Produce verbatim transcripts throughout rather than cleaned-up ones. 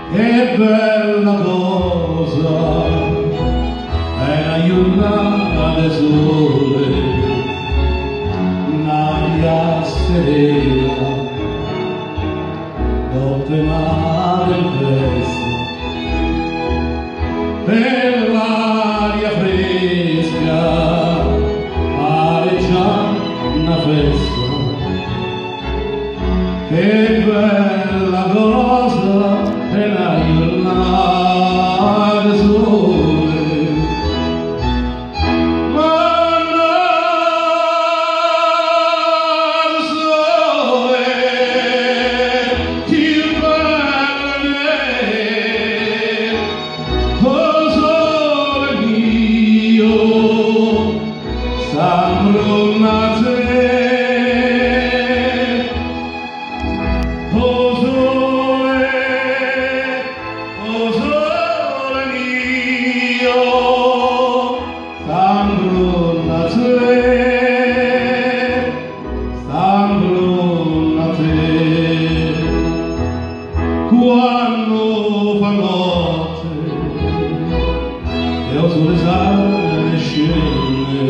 Che bella cosa è la giornata sole, un'aria serena, doppia mare in festa, per l'aria fresca, areggia una festa. Che bella cosa è la giornata sole, giornata sole, che bella è, oh sole mio, s'ambrunate. Oh sole, oh sole mio, s'ambruna te, s'ambruna te. Quando fa notte e il sole sale e scende,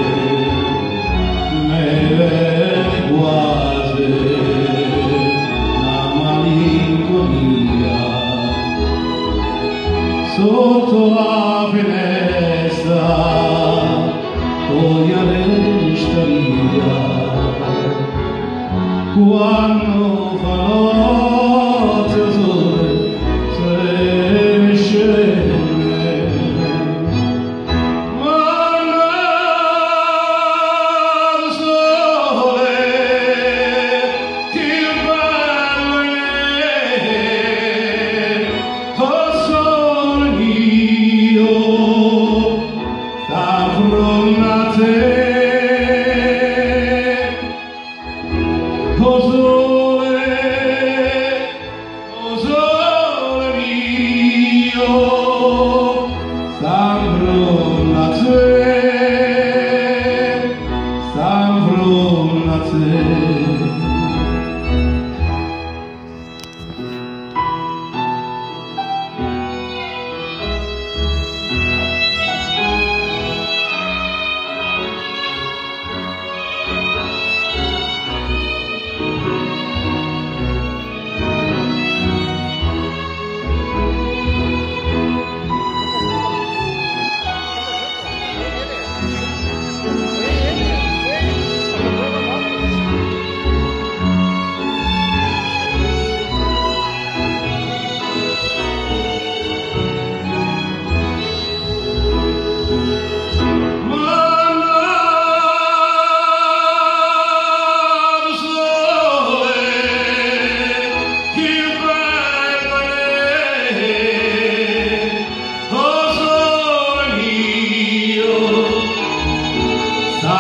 me viene quasi sotto la finestra, toglia resta via, quando fa notte il sole se ne scende. Guarda il sole, che bello è, oh sole mio, s'ambruna te. Oh sole, oh sole mio, s'ambruna te, s'ambruna te.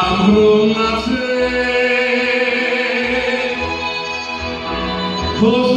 S'ambruna te,